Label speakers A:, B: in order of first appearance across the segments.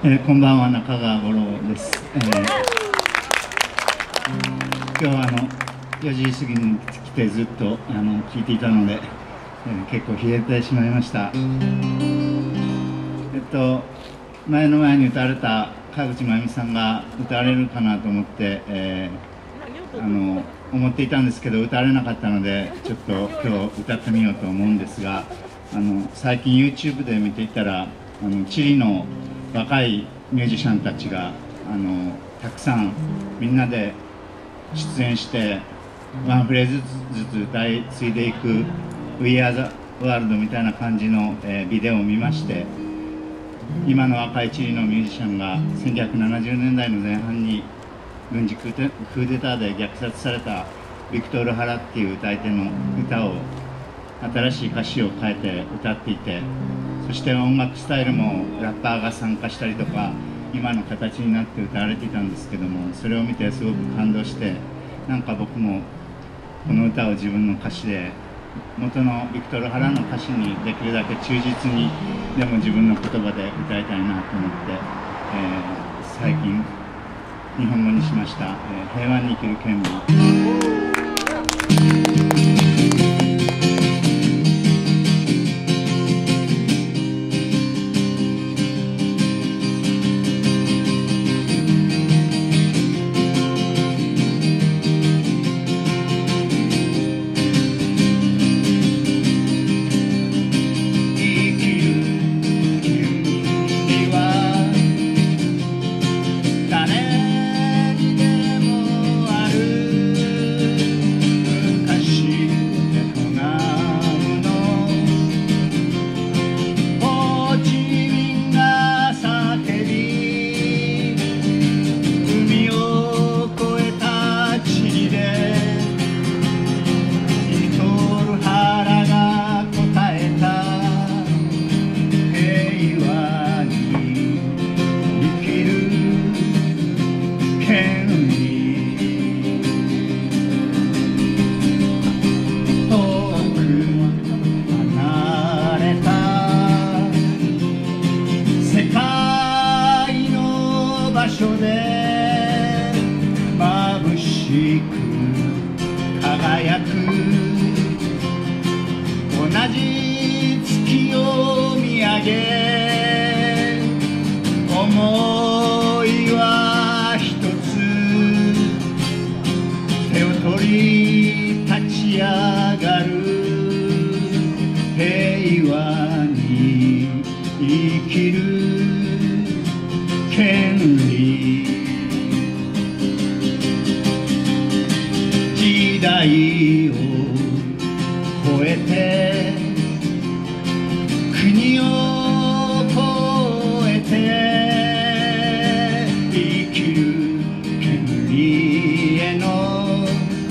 A: こんばんは、中川五郎です。今日は4時過ぎに来てずっと聞いていたので、結構冷えてしまいました。前の前に歌われた川口真由美さんが歌われるかなと思って、思っていたんですけど歌われなかったので、ちょっと今日歌ってみようと思うんですが、最近 YouTube で見ていたらチリの若いミュージシャンたちがたくさんみんなで出演してワンフレーズずつ歌い継いでいく「We Are the World」みたいな感じの、ビデオを見まして、今の若いチリのミュージシャンが1970年代の前半に軍事クーデターで虐殺されたビクトール・ハラっていう歌い手の歌を新しい歌詞を変えて歌っていて、そして音楽スタイルもラッパーが参加したりとか今の形になって歌われていたんですけども、それを見てすごく感動して、なんか僕もこの歌を自分の歌詞で元のビクトール・ハラの歌詞にできるだけ忠実にでも自分の言葉で歌いたいなと思って、最近日本語にしました。平和に生きる権利。眩しく輝く同じ月を見上げ、思いは一つ手を取り立ち上がる、平和に生きる権利、時代を超えて国を越えて生きる権利への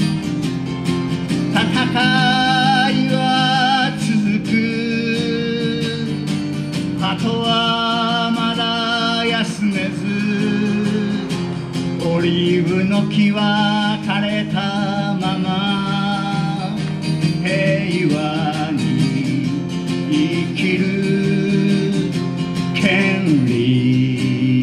A: 戦いは続く、あとはまだ休めず、オリーブの木は枯れたまま平和に生きる権利。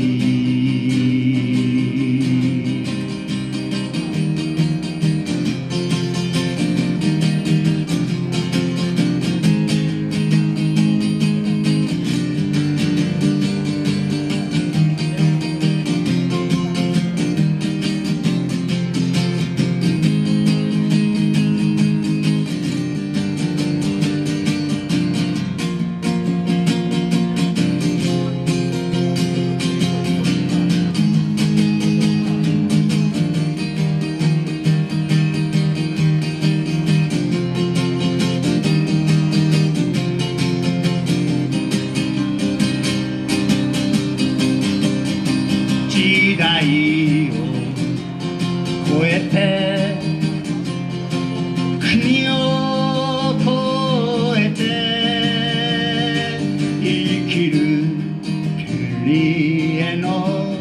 A: 時代を超えて国を越えて生きる権利への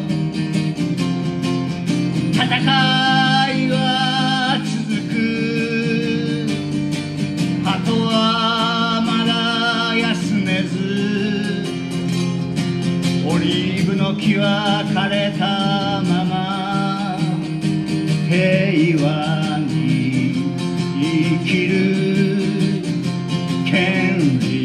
A: 戦いは続く、あとはまだ休めずオリーブの木は枯れたまま平和に生きる権利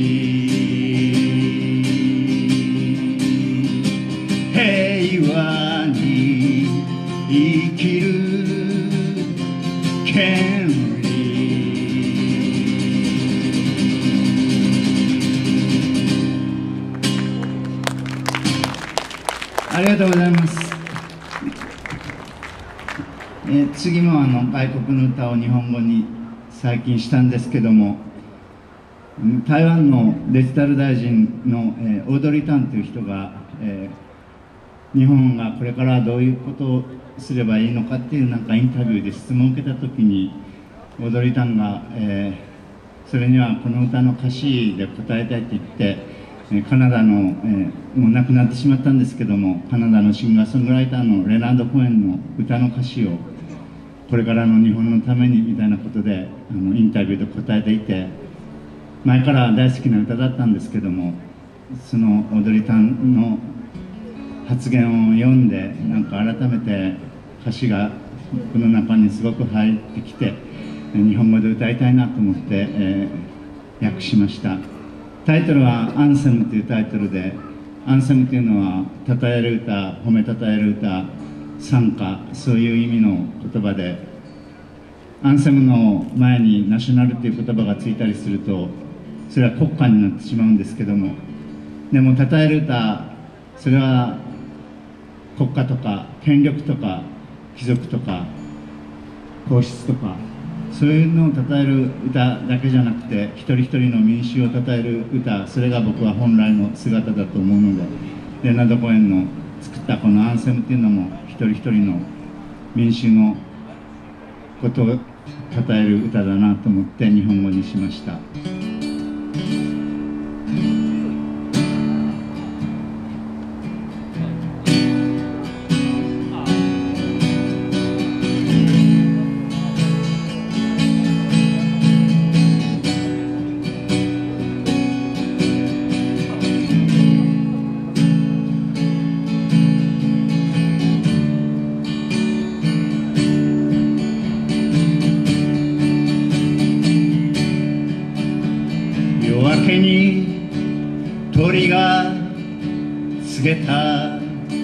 A: 平和に生きる権利ありがとうございます。次も外国の歌を日本語に最近したんですけども、台湾のデジタル大臣の、オードリー・タンという人が、日本がこれからどういうことをすればいいのかっていうインタビューで質問を受けたときに、オードリー・タンが、それにはこの歌の歌詞で答えたいと言って、カナダの、もう亡くなってしまったんですけども、カナダのシンガーソングライターのレナード・コエンの歌の歌詞をこれからの日本のためにみたいなことでインタビューで答えていて、前から大好きな歌だったんですけども、そのオードリー・タンの発言を読んで改めて歌詞がこの中にすごく入ってきて、日本語で歌いたいなと思って、訳しました。タイトルは「アンセム」というタイトルで、アンセムというのは称える歌、褒めたたえる歌、賛歌、そういう意味の言葉で、アンセムの前にナショナルという言葉がついたりするとそれは国歌になってしまうんですけども、でも称える歌、それは国家とか権力とか貴族とか皇室とかそういうのを称える歌だけじゃなくて、一人一人の民衆を称える歌、それが僕は本来の姿だと思うので、レナード・コエンの作ったこのアンセムっていうのも一人一人の民衆のことを称える歌だなと思って日本語にしました。夜明けに鳥が告げた、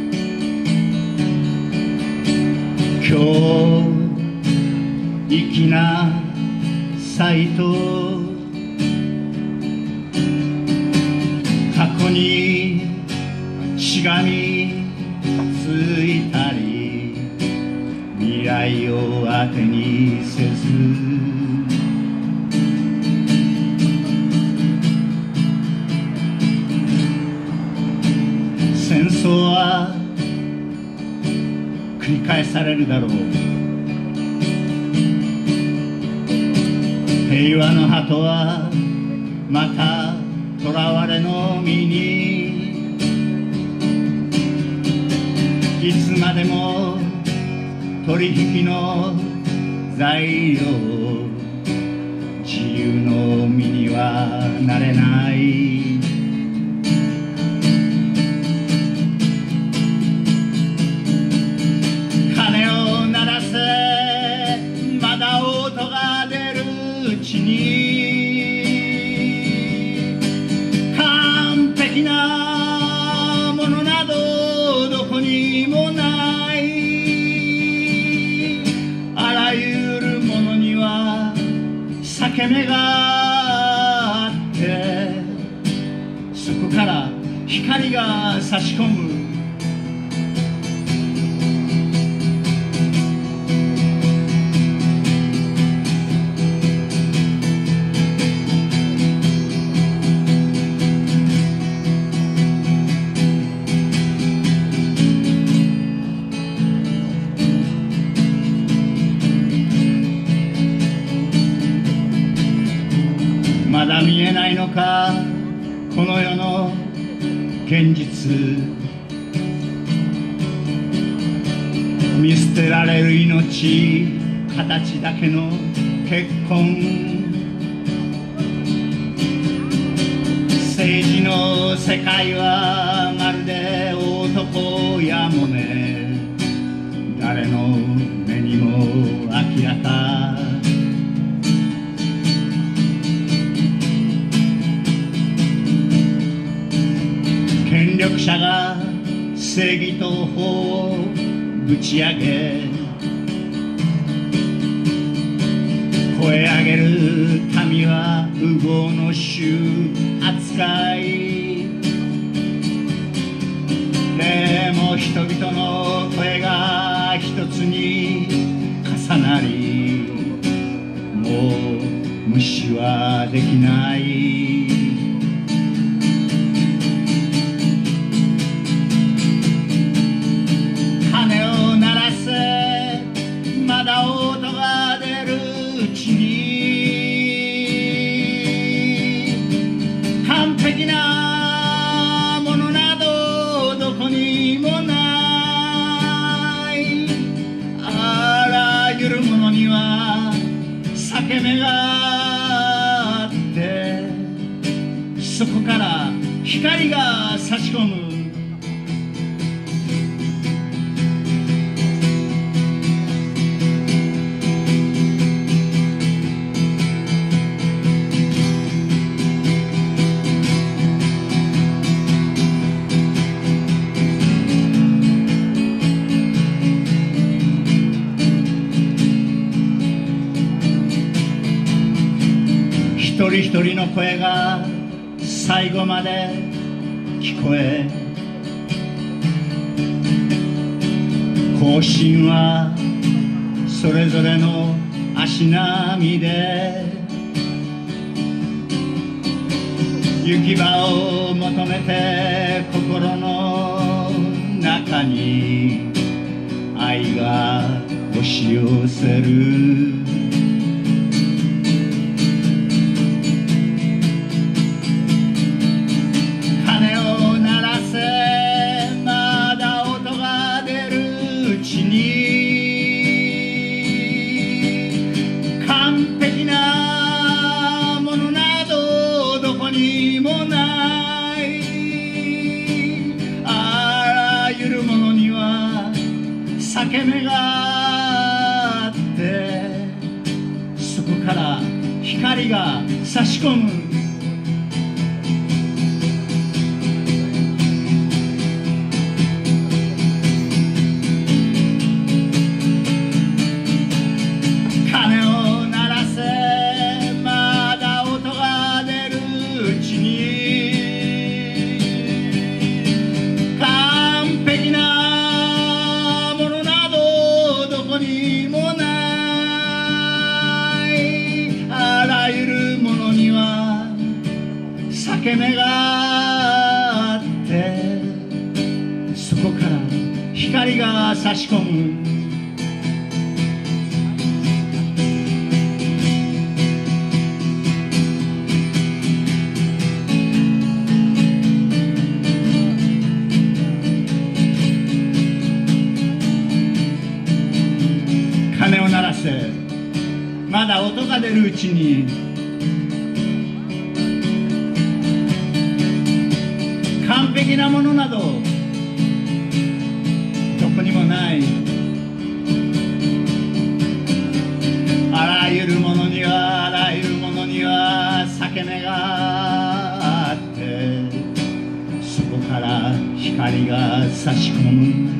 A: 今日粋な祭と過去にしがみついたり、未来を当てにせず戦争は繰り返されるだろう。平和の鳩はまた囚われの身に、いつまでも取引の材料、自由の身にはなれない。完璧なものなどどこにもない。あらゆるものには裂け目があって、そこから光が差し込む。まだ見えないのか、この世の現実。見捨てられる命、形だけの結婚。政治の世界はまるでもね誰の目にも明らか。権力者が正義と法をぶち上げ、声上げる民は烏合の衆扱い。でも人々の声が一つに重なり、もう無視はできない。鐘を鳴らせ、まだ音が出るうちに、完璧なものなどどこにもない。あらゆるものには裂け目があって、そこから光が差し込む。一人一人の声が最後まで聞こえ、行進はそれぞれの足並みで行き場を求めて、心の中に愛が押し寄せる。完璧なものなどどこにもない。あらゆるものには裂け目があって、そこから光が差し込む。裂け目があって、そこから光が差し込む。鐘を鳴らせ、まだ音が出るうちに、完璧なものなどどこにもない。あらゆるものにはあらゆるものには裂け目があって、そこから光が差し込む。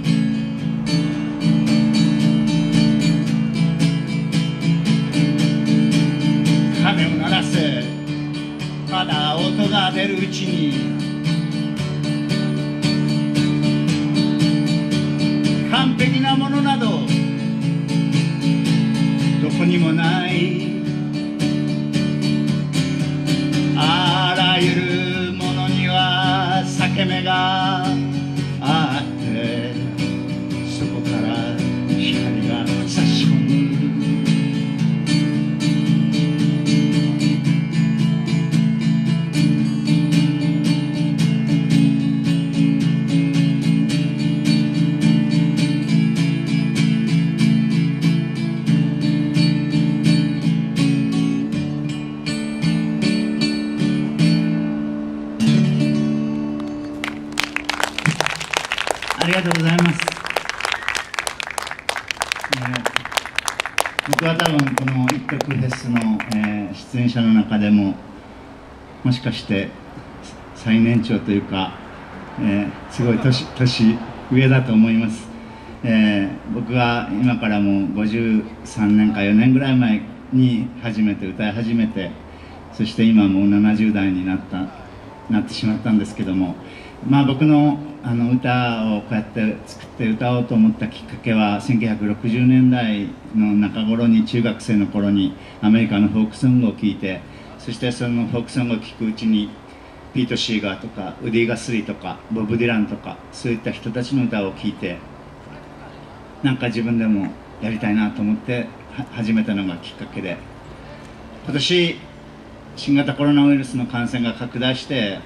A: 鐘を鳴らせ、まだ音が出るうちに、完璧なものなどどこにもない。あらゆるものには裂け目があって、そこから光が差し込む。 ありがとうございます。僕は多分この一曲フェスの、出演者の中でももしかして最年長というか、すごい年上だと思います。僕が今からもう53年か4年ぐらい前に歌い始めて、そして今もう70代になってしまったんですけども、僕の歌をこうやって作って歌おうと思ったきっかけは1960年代の中頃に、中学生の頃にアメリカのフォークソングを聴いて、そしてそのフォークソングを聴くうちにピート・シーガーとかウディ・ガスリーとかボブ・ディランとか、そういった人たちの歌を聴いて、なんか自分でもやりたいなと思って始めたのがきっかけで、今年新型コロナウイルスの感染が拡大して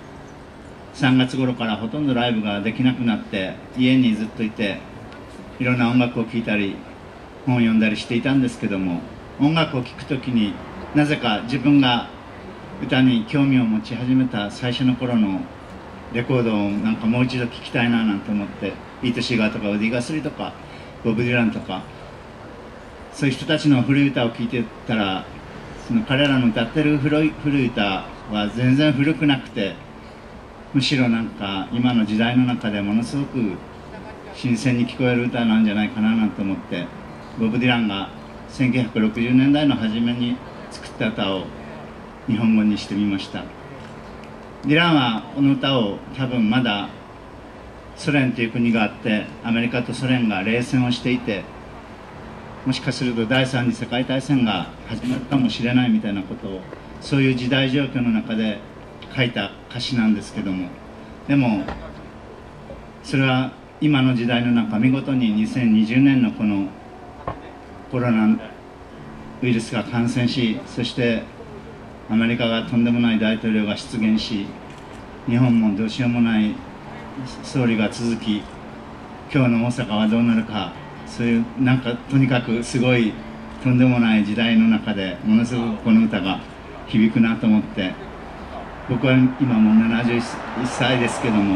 A: 3月頃からほとんどライブができなくなって、家にずっといていろんな音楽を聴いたり本を読んだりしていたんですけども、音楽を聴くときになぜか自分が歌に興味を持ち始めた最初の頃のレコードをなんかもう一度聴きたいななんて思って、ピート・シーガーとかウディ・ガスリーとかボブ・ディランとか、そういう人たちの古い歌を聴いてたら、その彼らの歌ってる古い歌は全然古くなくて、むしろなんか今の時代の中でものすごく新鮮に聞こえる歌なんじゃないかななんて思って、ボブ・ディランが1960年代の初めに作った歌を日本語にしてみました。ディランはこの歌を多分まだソ連という国があって、アメリカとソ連が冷戦をしていて、もしかすると第三次世界大戦が始まるかもしれないみたいなことを、そういう時代状況の中で書いた歌詞なんですけども、でもそれは今の時代の中、見事に2020年のこのコロナウイルスが感染し、そしてアメリカがとんでもない大統領が出現し、日本もどうしようもない総理が続き、今日の大阪はどうなるか、そういうなんかとにかくすごいとんでもない時代の中でものすごくこの歌が響くなと思って、僕は今もう71歳ですけども、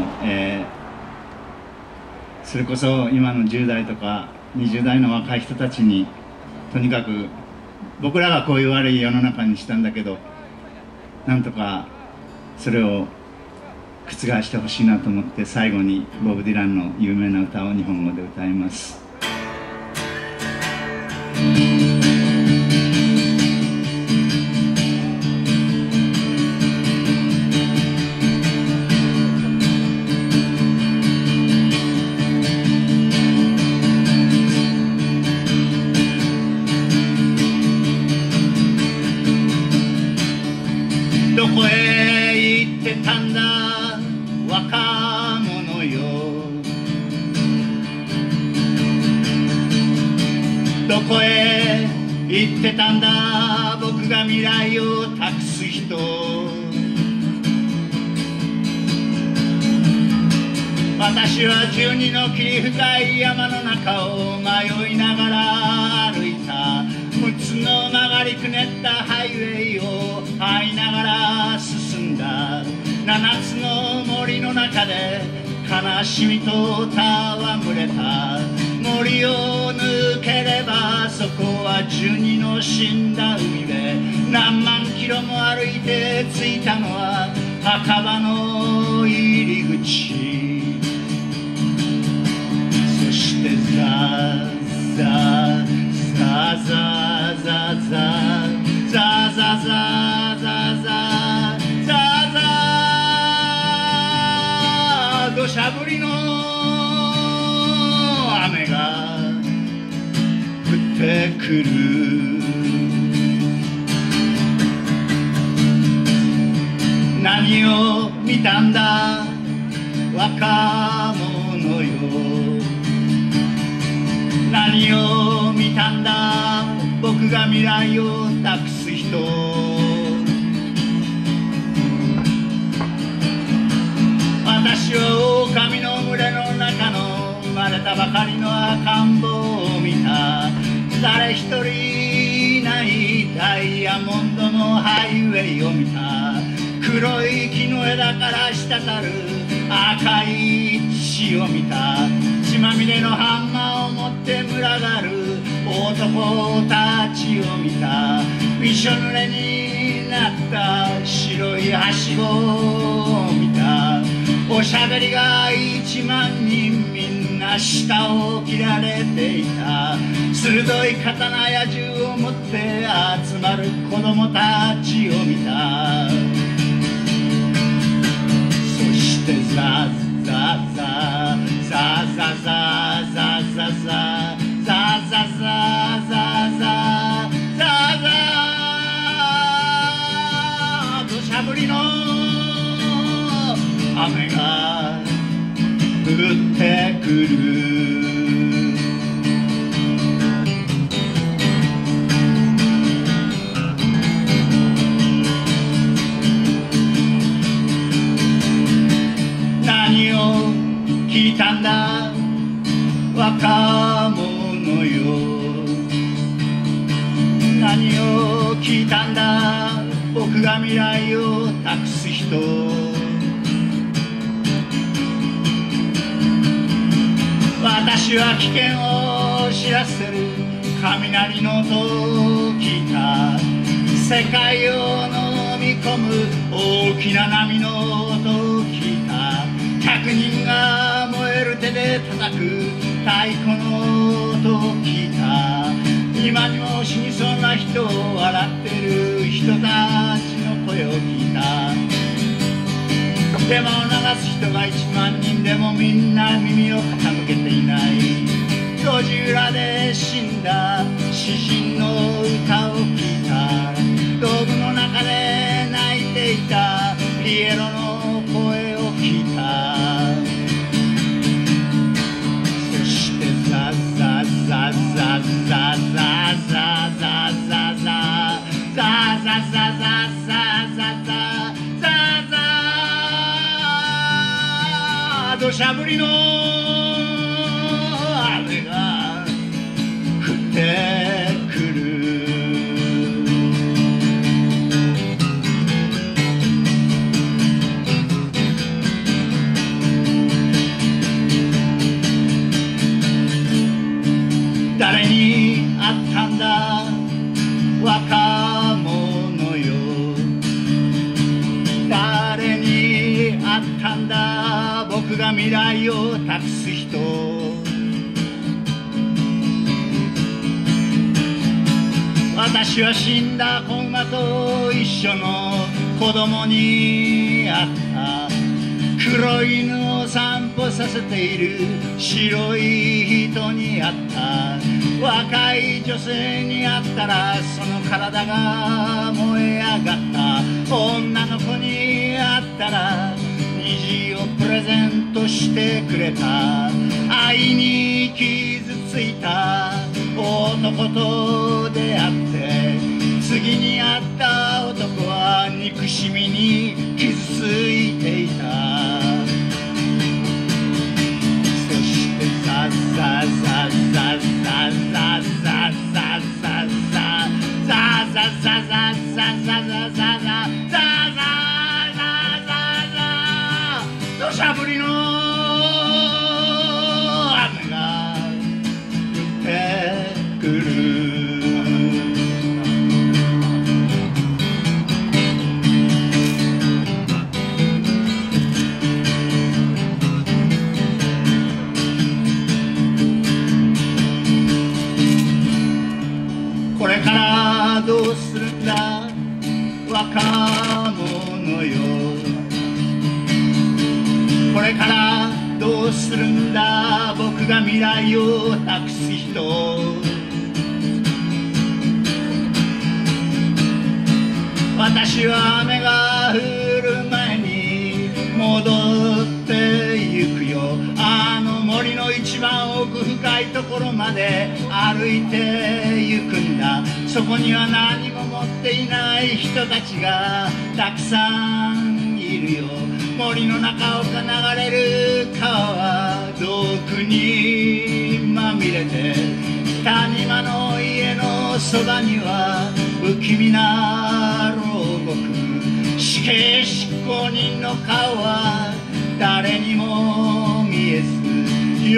A: それこそ今の10代とか20代の若い人たちに、とにかく僕らがこういう悪い世の中にしたんだけど、なんとかそれを覆してほしいなと思って、最後にボブ・ディランの有名な歌を日本語で歌います。どこへ行ってたんだ若者よ、どこへ行ってたんだ僕が未来を託す人、私は12の霧深い山の中を迷いながら歩いた、6つの曲がりくねったハイウェイを這いながら進んだ、7つの森の中で悲しみと戯れた、森を抜ければそこは12の死んだ海辺、何万キロも歩いて着いたのは墓場の入り口、そしてザザザザザザザザザザザザ土砂降りの雨が降ってくる、何を見たんだ若者よ、何を見たんだ僕が未来を託す人、私は狼の群れの中の生まれたばかりの赤ん坊を見た、誰一人いないダイヤモンドのハイウェイを見た、黒い木の枝から滴る赤い血を見た、 手のハンマーを持って群がる男たちを見た。びしょ濡れになった白いはしごを見た。おしゃべりが1万人みんな舌を切られていた。鋭い刀や銃を持って集まる子供たちを見た。そしてザザザザザザザザザザザザザザザ土砂降りの雨が降ってくる。何を聞いたんだ若者よ。何を聞いたんだ僕が未来を託す人。私は危険を知らせる雷の音を聞いた。世界を飲み込む大きな波の音を聞いた。100人が燃える手で叩く太鼓の音を聞いた。今にも死にそうな人を笑ってる人たちの声を聞いた。デマを流す人が1万人でもみんな耳を傾けていない。路地裏で死んだ詩人の歌を聞いた。ドームの中で泣いていたピエロの声を聞いた。そしてザザザザザザザザザザザザザザザザザ土砂降りの雨が降ってくる。誰に会ったんだ若者よ。誰に会ったんだ僕が未来を託す人。私は死んだ子馬と一緒の子供に会った。黒い犬を散歩させている白い人に会った。若い女性に会ったらその体が燃え上がった。女の子に会ったら虹をプレゼントしてくれた。愛に傷ついた男と出会って次に会った男は憎しみに傷ついていた。そしてザザザザザザザザザザザザザザザザザザ土砂降りの雨が降ってくる。これからどうするんだ若者よ。これからどうするんだ僕が未来を託す人。私は雨が降る前に戻ってゆくよ。あの森の一番奥深いところまで歩いてゆくんだ。そこには何も持っていない人たちがたくさんいるよ。森の中を流れる川は毒にまみれて、谷間の家のそばには不気味な牢獄。死刑執行人の顔は誰にも見えず、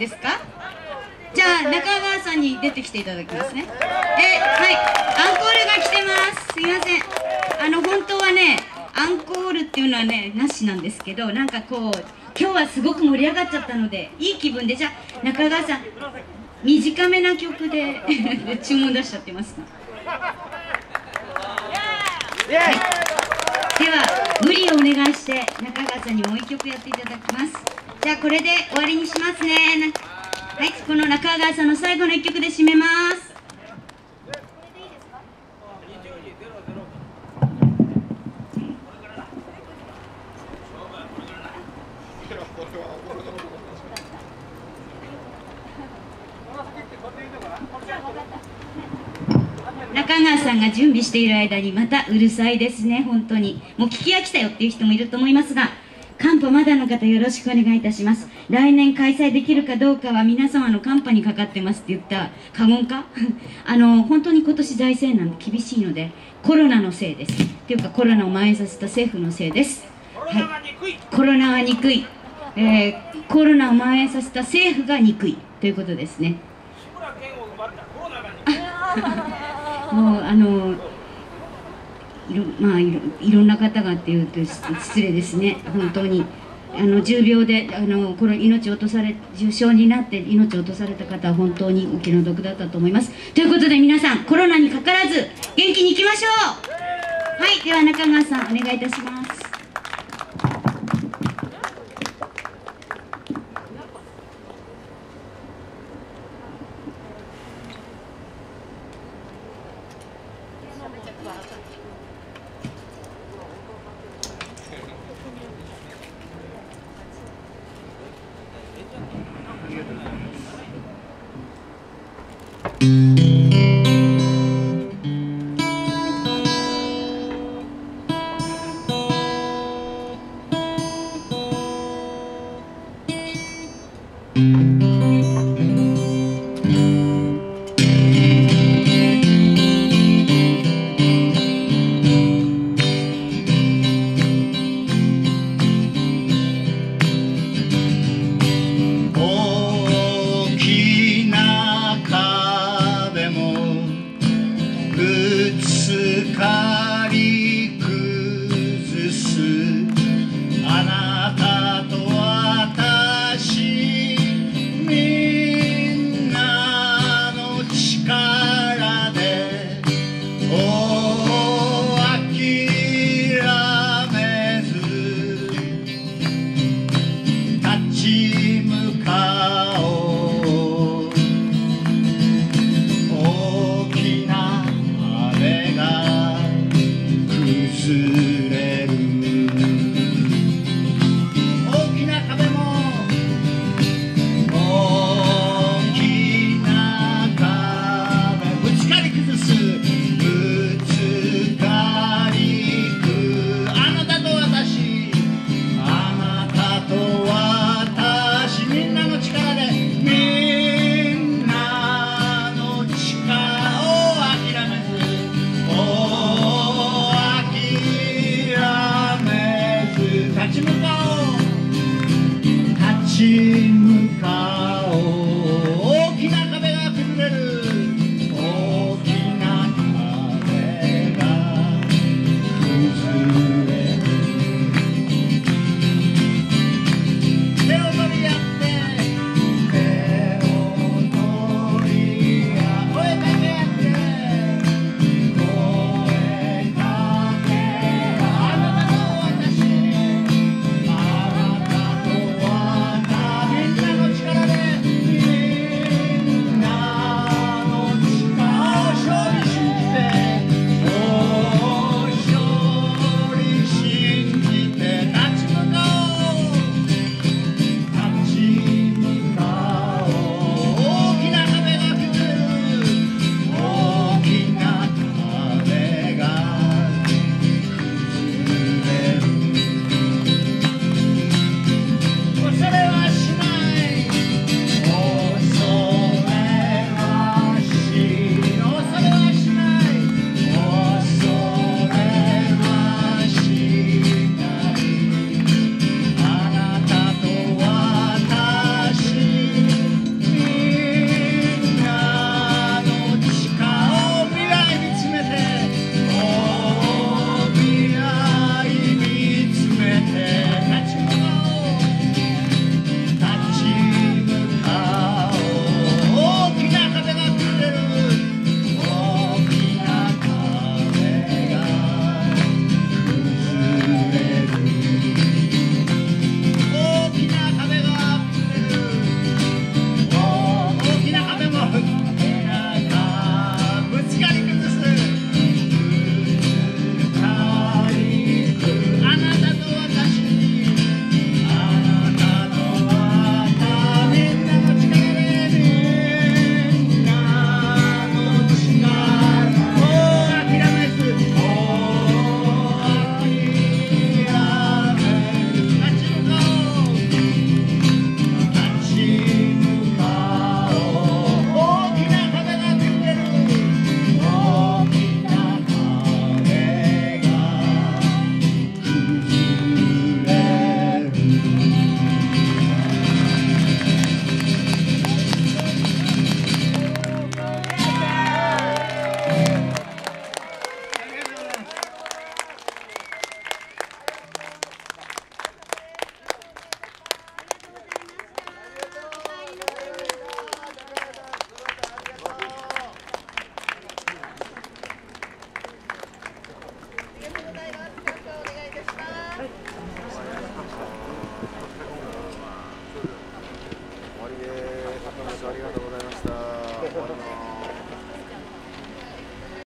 B: ですか？じゃあ中川さんに出てきていただきますね。はい、アンコールが来てます。すいません。本当はね、アンコールっていうのはね、なしなんですけど、なんかこう、今日はすごく盛り上がっちゃったので、いい気分で、じゃあ中川さん、短めな曲で注文出しちゃってますか？はい、では無理をお願いして中川さんにもう一曲やっていただきます。じゃあこれで終わりにしますね。はい、この中川さんの最後の一曲で締めます。中川さんが準備している間にまたうるさいですね。本当にもう聞き飽きたよっていう人もいると思いますが、カンパまだの方よろしくお願いいたします。来年開催できるかどうかは皆様のカンパにかかってますって言った過言か本当に今年財政難厳しいので、コロナのせいです。っていうかコロナを蔓延させた政府のせいです。はい、コロナは憎い、コロナを蔓延させた政府が憎いということですね。もういろんな方がっていうと失礼ですね。本当に重病でこの重症になって命を落とされた方は本当にお気の毒だったと思います。ということで皆さんコロナにかからず元気にいきましょう。はい、では中川さんお願いいたします。
A: 大きな雨が崩